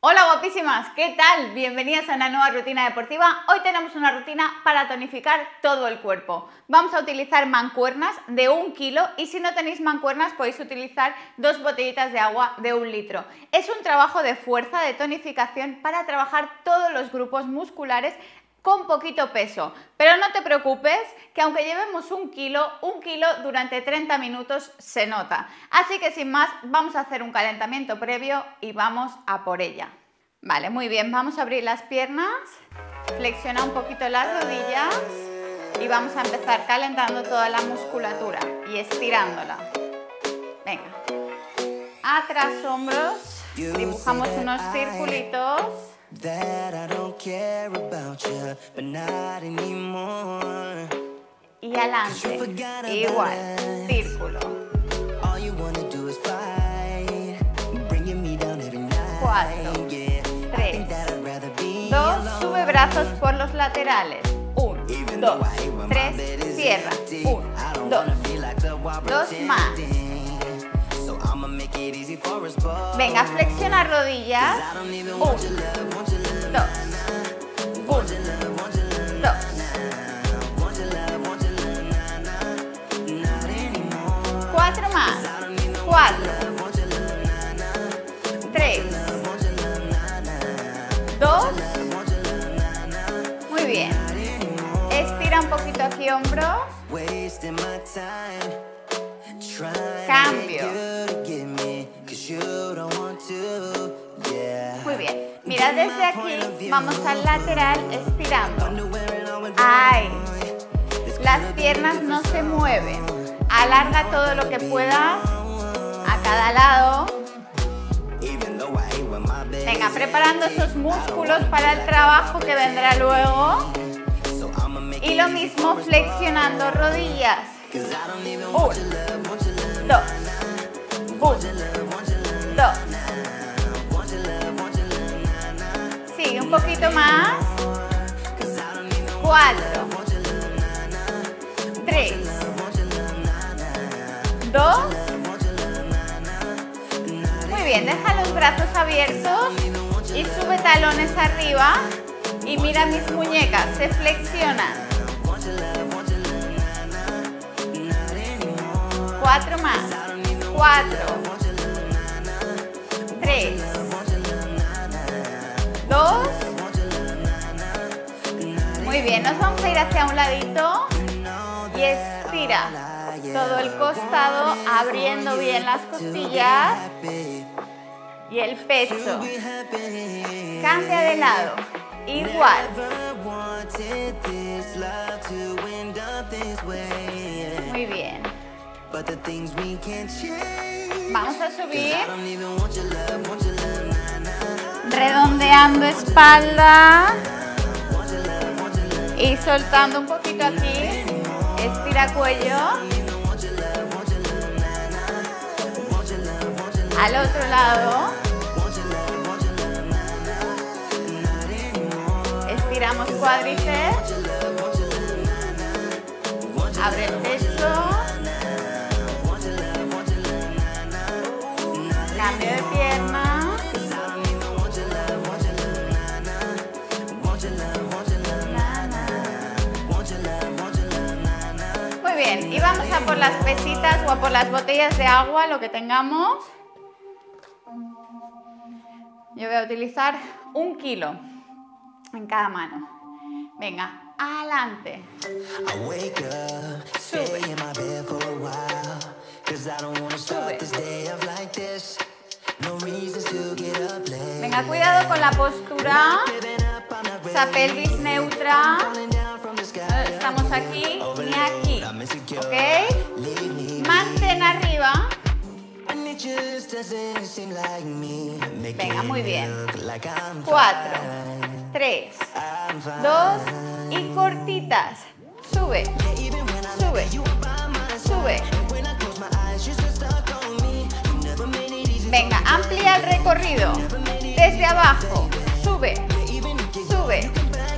Hola guapísimas, ¿qué tal? Bienvenidas a una nueva rutina deportiva. Hoy tenemos una rutina para tonificar todo el cuerpo. Vamos a utilizar mancuernas de 1 kilo y si no tenéis mancuernas podéis utilizar 2 botellitas de agua de 1 litro. Es un trabajo de fuerza, de tonificación para trabajar todos los grupos musculares con poquito peso, pero no te preocupes que aunque llevemos 1 kilo durante 30 minutos se nota. Así que sin más vamos a hacer un calentamiento previo y vamos a por ella. Vale, muy bien, vamos a abrir las piernas, flexionar un poquito las rodillas y vamos a empezar calentando toda la musculatura y estirándola. Venga, atrás hombros, dibujamos unos circulitos. Y adelante, igual, círculo. 4, 3, 2, sube brazos por los laterales. 1, 2, 3, cierra. 1, 2, 2 más. Venga, flexiona rodillas. 1, 2, 1, 2. 4 más. 4, 3, 2. Muy bien. Estira un poquito aquí hombros. Cambio. Muy bien. Mira, desde aquí vamos al lateral estirando. ¡Ay! Las piernas no se mueven. Alarga todo lo que puedas a cada lado. Venga, preparando esos músculos para el trabajo que vendrá luego. Y lo mismo flexionando rodillas. 1, 2, 1, 2. Sí, un poquito más. 4, 3, 2. Muy bien, deja los brazos abiertos y sube talones arriba y mira mis muñecas, se flexionan. 4 más. 4, 3, 2. Muy bien, nos vamos a ir hacia un ladito y estira todo el costado, abriendo bien las costillas y el pecho. Cambia de lado, igual. Muy bien. Vamos a subir. Redondeando espalda y soltando un poquito aquí. Estira cuello. Al otro lado. Estiramos cuádriceps. Abre el pecho. Cambio de pierna. Muy bien, y vamos a por las pesitas o a por las botellas de agua, lo que tengamos. Yo voy a utilizar 1 kilo en cada mano. Venga, adelante. Sube. Sube. Venga, cuidado con la postura. Esa pelvis neutra. No estamos aquí ni aquí. ¿Ok? Mantén arriba. Venga, muy bien. 4, 3, 2 y cortitas. Sube, sube, sube. Venga, amplía el recorrido. Desde abajo. Sube, sube.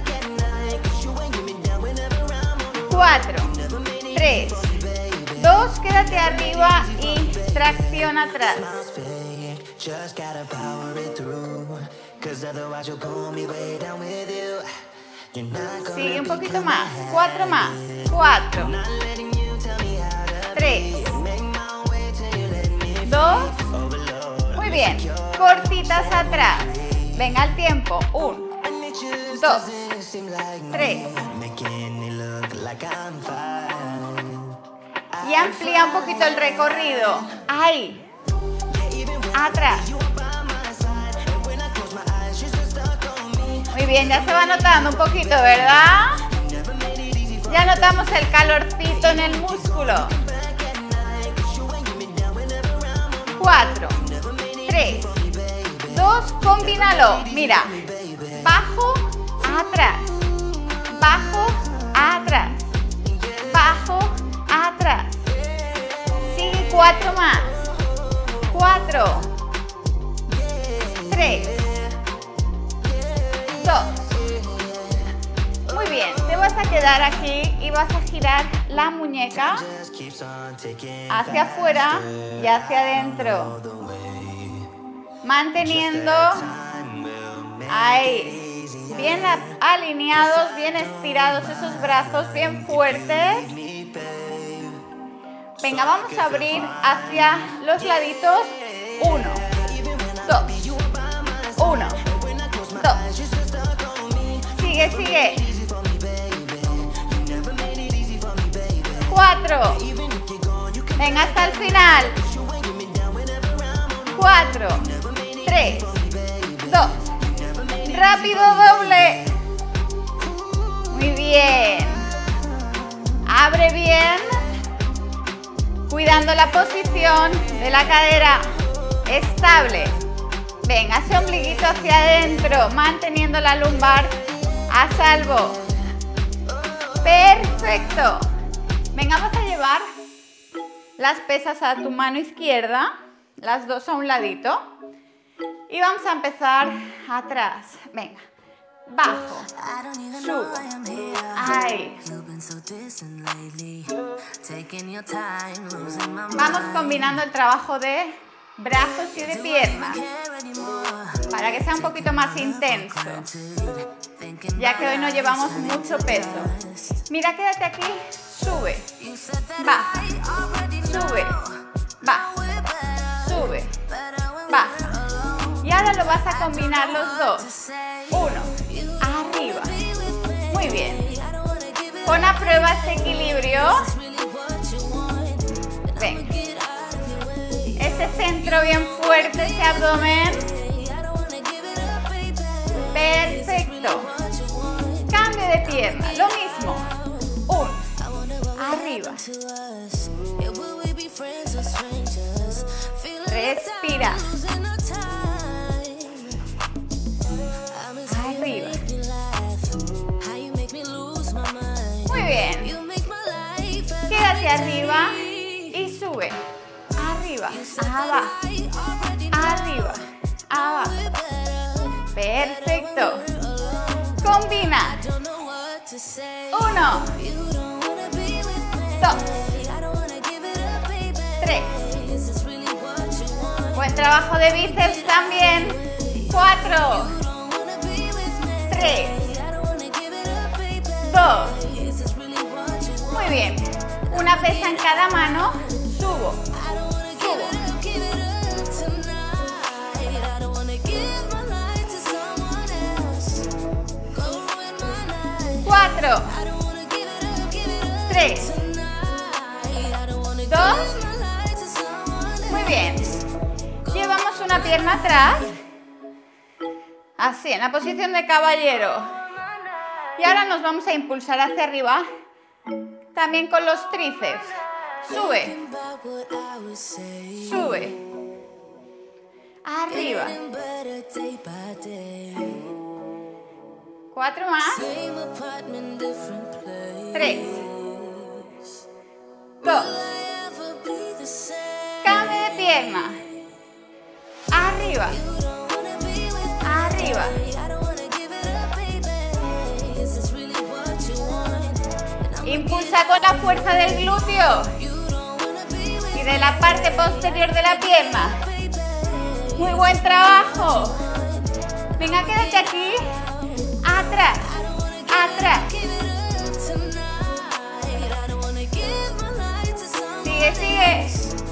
4, 3, 2, quédate arriba y tracción atrás. Sigue un poquito más. 4 más. 4. 3. 2. Muy bien. Cortitas atrás. Venga el tiempo. 1, 2, 3. Y amplía un poquito el recorrido. Ahí. Atrás. Muy bien, ya se va notando un poquito, ¿verdad? Ya notamos el calorcito en el músculo. 4, 3, 2, combínalo. Mira, bajo, atrás, bajo, atrás, bajo, atrás. Sigue 4 más. 4, 3, 2. Muy bien, te vas a quedar aquí y vas a girar la muñeca hacia afuera y hacia adentro, manteniendo ahí bien alineados, bien estirados esos brazos, bien fuertes. Venga, vamos a abrir hacia los laditos. 1, 2, 1, 2. Sigue, sigue. 4. Venga hasta el final. 4, 3, 2. Rápido, doble. Muy bien. Abre bien. Cuidando la posición de la cadera estable. Venga, ese ombliguito hacia adentro, manteniendo la lumbar a salvo. Perfecto. Venga, vas a llevar las pesas a tu mano izquierda, las dos a un ladito. Y vamos a empezar atrás. Venga. Bajo, subo, ahí. Vamos combinando el trabajo de brazos y de piernas para que sea un poquito más intenso, ya que hoy no llevamos mucho peso. Mira, quédate aquí, sube, baja, sube, baja, sube, baja. Y ahora lo vas a combinar los dos. 1, arriba. Muy bien. Pon a prueba este equilibrio. Ven. Ese centro bien fuerte, ese abdomen. Perfecto. Cambio de pierna. Lo mismo. 1, arriba. Respira. Arriba. Muy bien. Quédate arriba y sube. Arriba, abajo. Arriba, abajo. Perfecto. Combina. 1, 2, 3. Buen trabajo de bíceps también. 4, 3, 2. Muy bien. Una pesa en cada mano. Subo. Subo. 4, 3, 2. Muy bien. Llevamos una pierna atrás. Así, en la posición de caballero. Y ahora nos vamos a impulsar hacia arriba, también con los tríceps. Sube. Sube. Arriba. 4 más. 3. 2. Cambio de pierna. Arriba. Arriba. Impulsa con la fuerza del glúteo y de la parte posterior de la pierna. Muy buen trabajo. Venga, quédate aquí. Atrás, atrás. Sigue, sigue.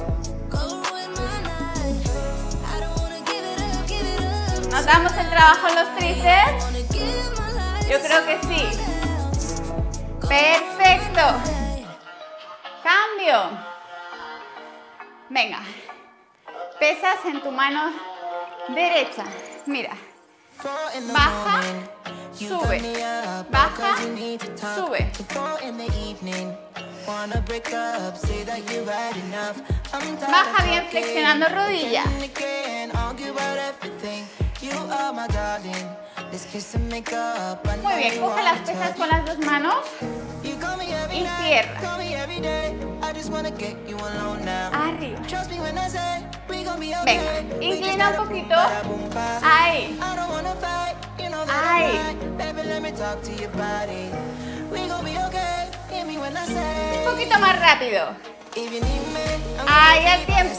¿Notamos el trabajo en los tríceps? Yo creo que sí. Perfecto. Cambio. Venga. Pesas en tu mano derecha. Mira. Baja, sube. Baja, sube. Baja bien flexionando rodilla. Muy bien, coge las pesas con las dos manos y cierra. Arriba. Venga, inclina un poquito. Ahí. Ahí. Un poquito más rápido. Ahí al tiempo.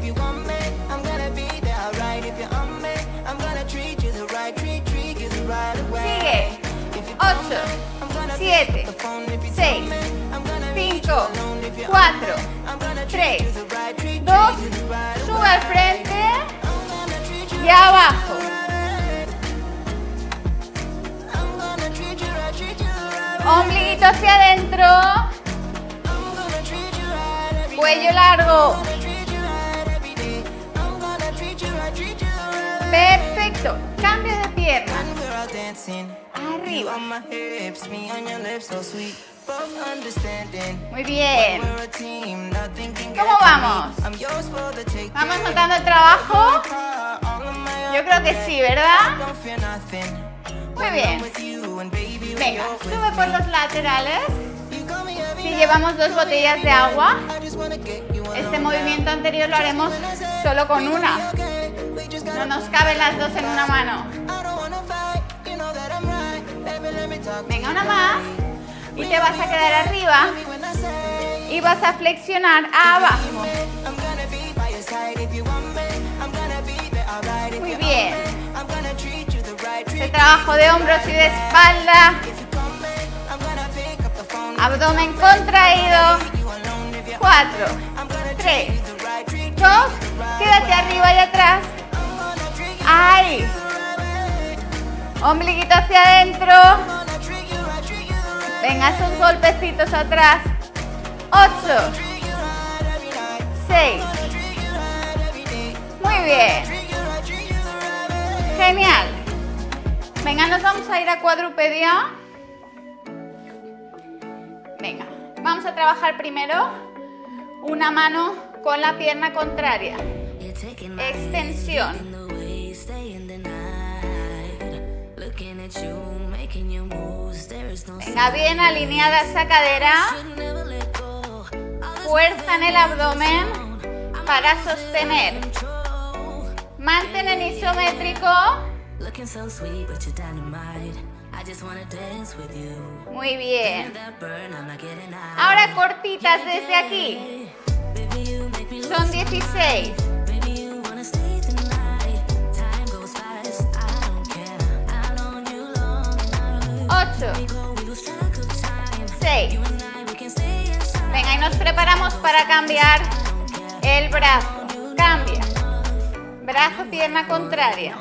Sigue. 8, 7, 6, 5, 4, 3, 2, sube al frente y abajo. Ombliguito hacia adentro. Cuello largo. Perfecto. Cambio de pierna. Arriba. Muy bien. ¿Cómo vamos? ¿Vamos notando el trabajo? Yo creo que sí, ¿verdad? Muy bien. Venga, sube por los laterales. Si llevamos 2 botellas de agua, este movimiento anterior lo haremos solo con una. No nos caben las dos en una mano. Venga, una más. Y te vas a quedar arriba. Y vas a flexionar abajo. Muy bien. Este trabajo de hombros y de espalda. Abdomen contraído. 4, 3, 2. Quédate arriba y atrás. Ahí. Ombliguito hacia adentro. Venga, esos golpecitos atrás. 8, 6. Muy bien. Genial. Venga, nos vamos a ir a cuadrupedia. Venga, vamos a trabajar primero una mano con la pierna contraria. Extensión. Venga, bien alineada esa cadera. Fuerza en el abdomen para sostener. Mantén en isométrico. Muy bien. Ahora cortitas desde aquí. Son 16. 8, 6. Venga, y nos preparamos para cambiar el brazo. Cambia. Brazo, pierna contraria.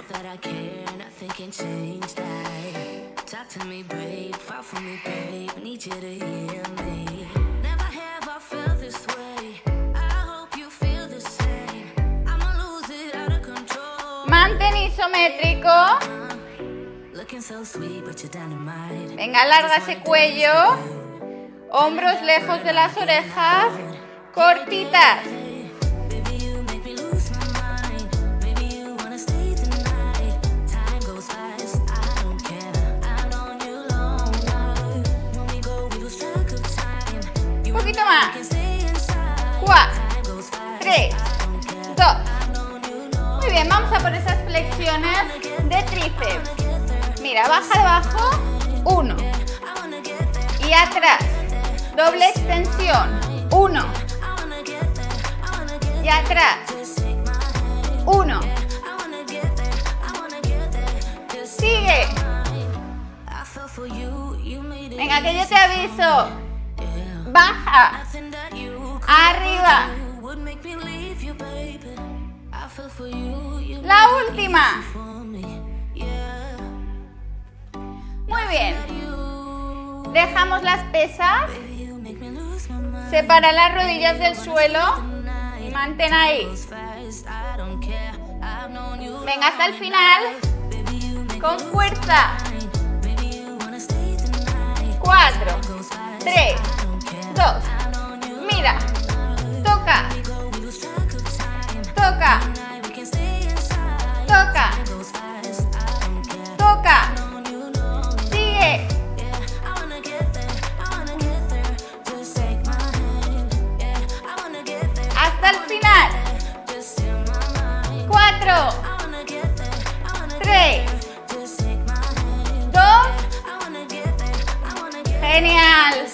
Mantén isométrico. Venga, alarga ese cuello. Hombros lejos de las orejas. Cortitas. Un poquito más. 4, 3, 2. Muy bien, vamos a por esas flexiones de tríceps. Mira, baja abajo. 1. Y atrás. Doble extensión. 1. Y atrás. 1. Venga, que yo te aviso. Baja. Arriba. La última. Muy bien. Dejamos las pesas. Separa las rodillas del suelo. Y mantén ahí. Venga hasta el final. Con fuerza. 4, 3, 2. Mira. Toca. Toca. Toca. Toca. Sigue. Hasta el final. 4, 3, 2. Genial.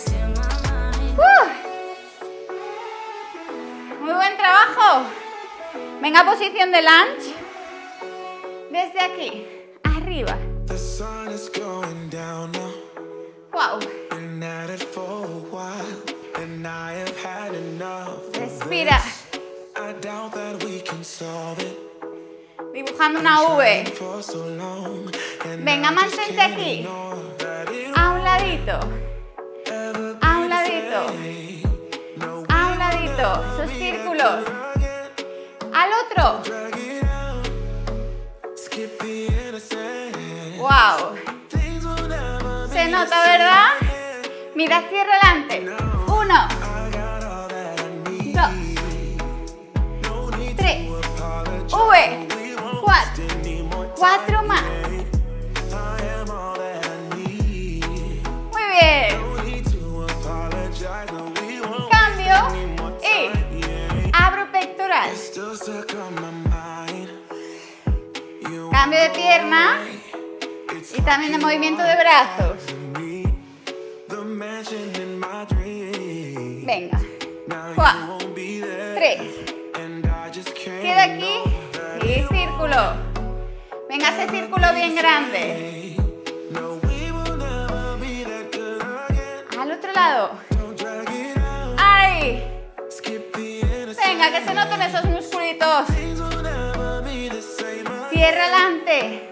Muy buen trabajo. Venga, posición de lunge. Desde aquí, arriba. Wow. Respira. Dibujando una V. Venga, mantente aquí. A un ladito. A un ladito. A un ladito. Esos círculos. Al otro. Wow. Se nota, ¿verdad? Mira hacia adelante. 1, 2, 3. V. 4. 4 más. Muy bien. Cambio y abro pectoral. Cambio de pierna y también de movimiento de brazos. Venga. 4, 3. Queda aquí y círculo. Venga, ese círculo bien grande. Al otro lado. ¡Ay! Venga, que se noten esos musculitos. Cierra adelante.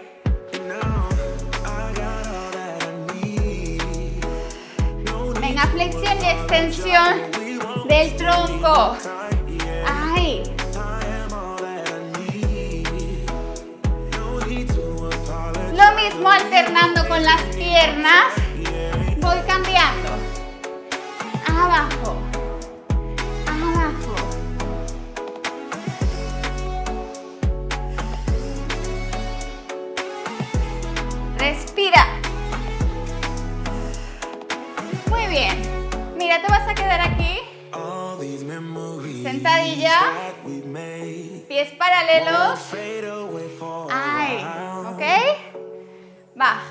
Venga, flexión y extensión del tronco. ¡Ay! Lo mismo alternando con las piernas. Voy cambiando. Abajo. Abajo. Respira. Muy bien. Mira, te vas a quedar aquí. Sentadilla. Pies paralelos. Ay, ¿ok? Baja.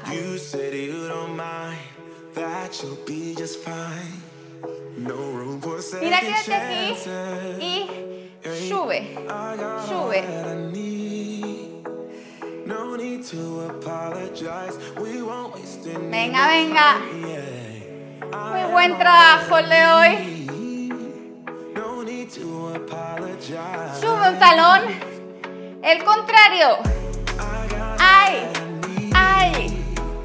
Mira, quédate aquí y sube, sube. Venga, venga. Muy buen trabajo el de hoy. Sube un talón. El contrario. ¡Ay! ¡Ay!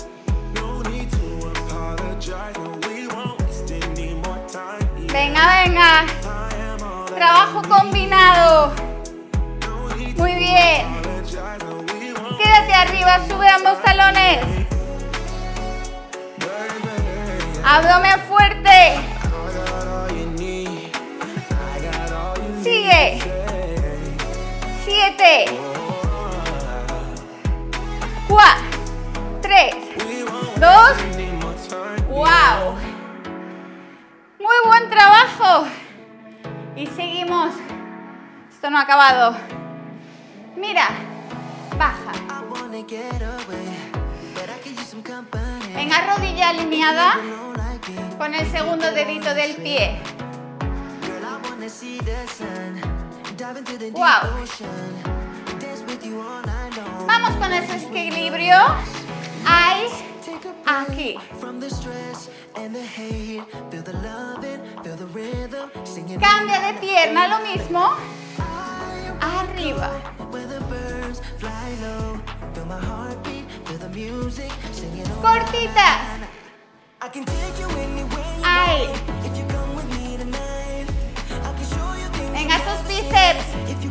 Venga, venga. Trabajo combinado. Muy bien. Quédate arriba, sube ambos talones. Abdomen fuerte. Sigue. 7. 4. 3. 2. ¡Wow! Muy buen trabajo. Y seguimos. Esto no ha acabado. Mira. Baja. Venga, rodilla alineada con el segundo dedito del pie. Wow. Vamos con ese equilibrio. Ay, Aquí. Cambia de pierna, lo mismo. Arriba. Cortitas. Ahí. Venga, tus bíceps.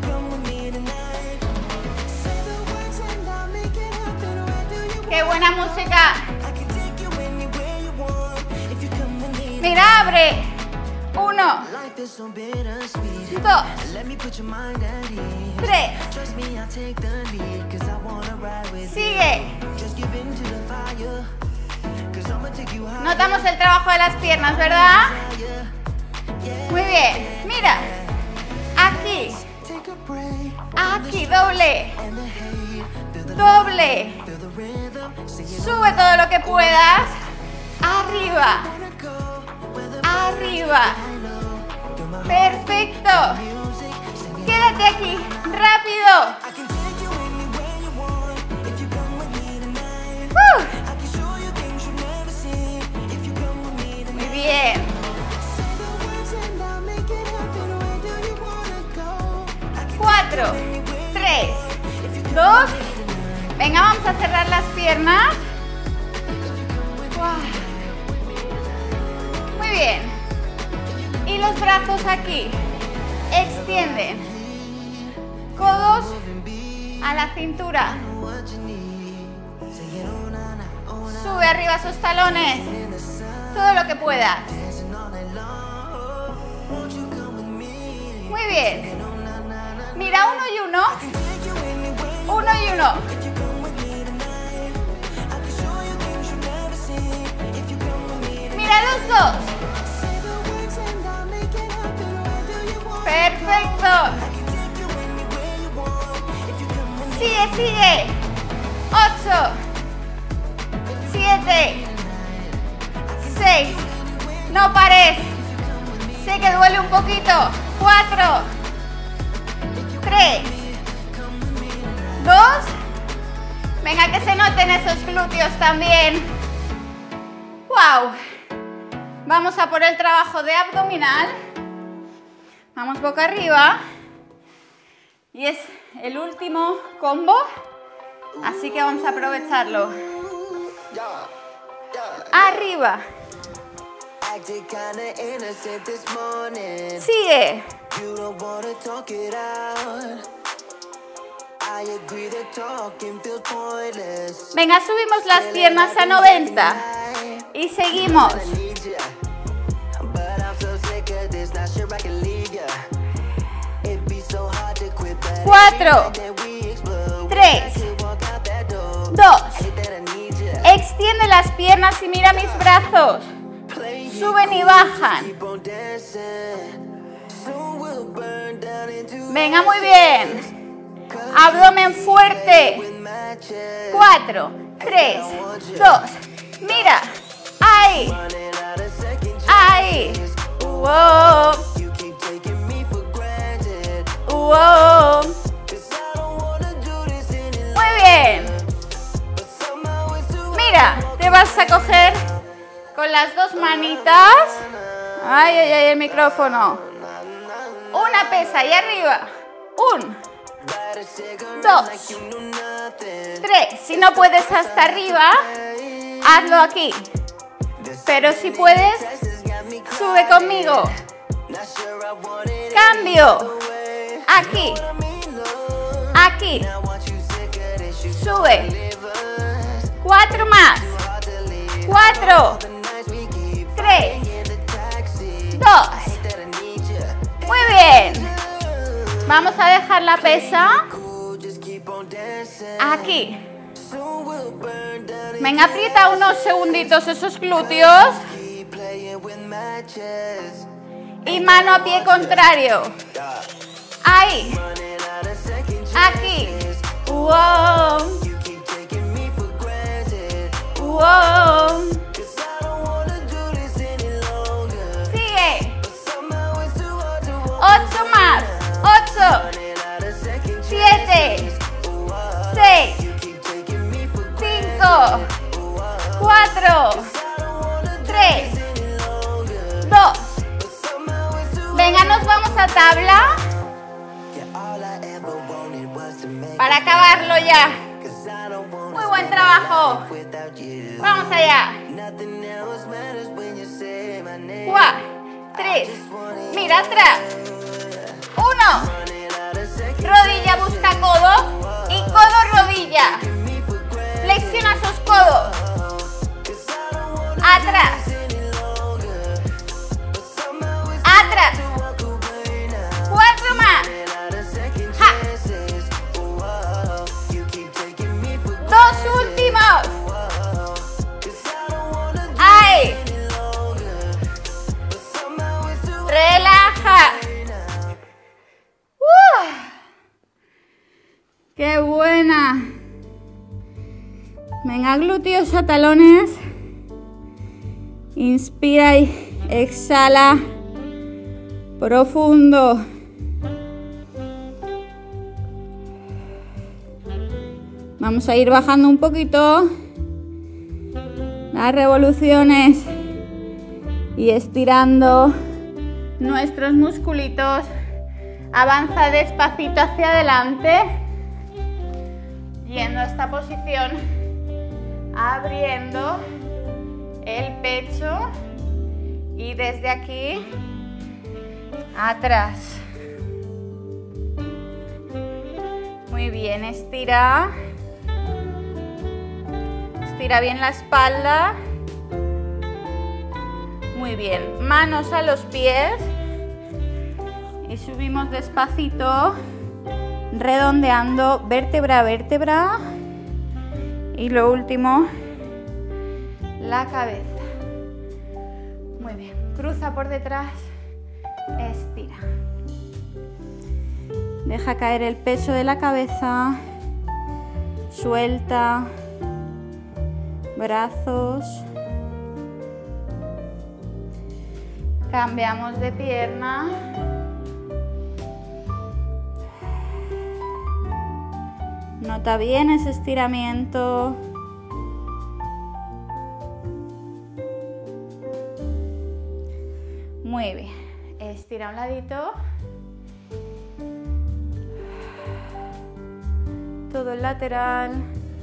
¡Qué buena música! Mira, abre. 1, 2, 3. Sigue. Notamos el trabajo de las piernas, ¿verdad? Muy bien. Mira. Aquí. Aquí, doble. Doble. Sube todo lo que puedas. Arriba. Arriba. Perfecto. Quédate aquí. Rápido. Muy bien. 4, 3, 2. Venga, vamos a cerrar las piernas. Muy bien. Y los brazos aquí. Extienden. Codos a la cintura. Sube arriba esos talones. Todo lo que puedas. Muy bien. Mira, 1 y 1. 1 y 1. Mira los dos. Perfecto. Sigue, sigue. 8, 7, 6. No pares. Sé que duele un poquito. 4, 3, 2. Venga, que se noten esos glúteos también. ¡Wow! Vamos a por el trabajo de abdominal. Vamos boca arriba. Y es el último combo. Así que vamos a aprovecharlo. Arriba. Sigue. Venga, subimos las piernas a 90 y seguimos. 4, 3, 2. Extiende las piernas y mira mis brazos. Suben y bajan. Venga, muy bien. Abdomen fuerte. 4, 3, 2. Mira. Ahí. Ahí. Wow. Wow. Muy bien. Mira, te vas a coger con las dos manitas. Ay, ay, ay, el micrófono. Una pesa ahí arriba. 1, 2, 3. Si no puedes hasta arriba, hazlo aquí. Pero si puedes, sube conmigo. Cambio. Aquí. Aquí. Sube. 4 más. 4, 3, 2. Muy bien. Vamos a dejar la pesa aquí. Venga, aprieta unos segunditos esos glúteos. Y mano a pie contrario. Ahí. Aquí. Wow. Wow. Sigue. 8 más. 8, 7, 6, 5, 4, 3, 2. Venga, nos vamos a tabla para acabarlo ya. Muy buen trabajo. Vamos allá. 4, 3. Mira atrás. 1. Rodilla busca codo y codo rodilla. Flexiona sus codos. Atrás. Atrás. 4 más. Ja. 2 últimos. Ahí. Relaja. ¡Qué buena! Venga, glúteos a talones. Inspira y exhala. Profundo. Vamos a ir bajando un poquito las revoluciones y estirando nuestros musculitos. Avanza despacito hacia adelante, yendo a esta posición, abriendo el pecho y desde aquí atrás. Muy bien, estira. Estira bien la espalda. Muy bien, manos a los pies. Y subimos despacito, redondeando vértebra a vértebra. Y lo último, la cabeza. Muy bien, cruza por detrás, estira. Deja caer el peso de la cabeza, suelta, brazos. Cambiamos de pierna. Nota bien ese estiramiento. Muy bien. Estira un ladito. Todo el lateral.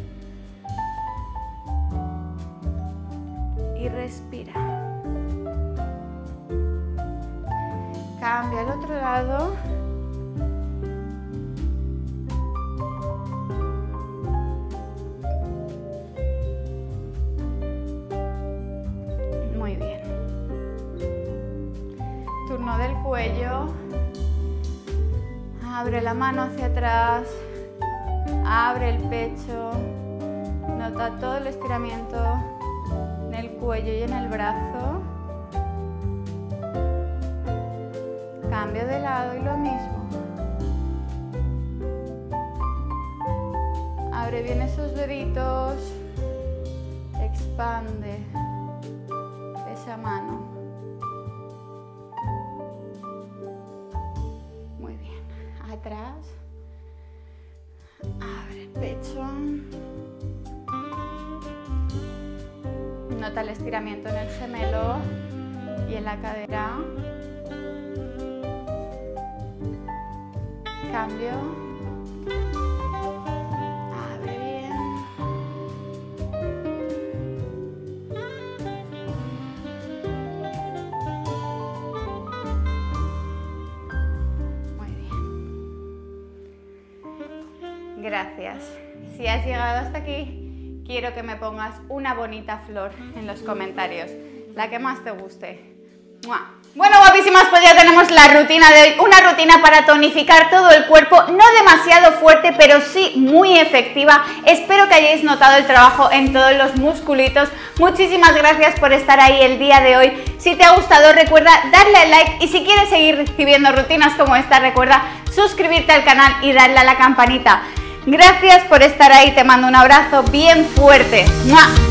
Y respira. Cambia al otro lado. Muy bien. Turno del cuello. Abre la mano hacia atrás. Abre el pecho. Nota todo el estiramiento en el cuello y en el brazo. Cambio de lado y lo mismo. Abre bien esos deditos. Expande esa mano. Muy bien. Atrás. Abre el pecho. Nota el estiramiento en el gemelo y en la cadera. Cambio. Abre bien. Muy bien. Gracias. Si has llegado hasta aquí, quiero que me pongas una bonita flor en los comentarios, la que más te guste. ¡Mua! Bueno, guapísimas, pues ya tenemos la rutina de hoy, una rutina para tonificar todo el cuerpo, no demasiado fuerte, pero sí muy efectiva. Espero que hayáis notado el trabajo en todos los musculitos. Muchísimas gracias por estar ahí el día de hoy. Si te ha gustado, recuerda darle al like, y si quieres seguir recibiendo rutinas como esta, recuerda suscribirte al canal y darle a la campanita. Gracias por estar ahí, te mando un abrazo bien fuerte. ¡Mua!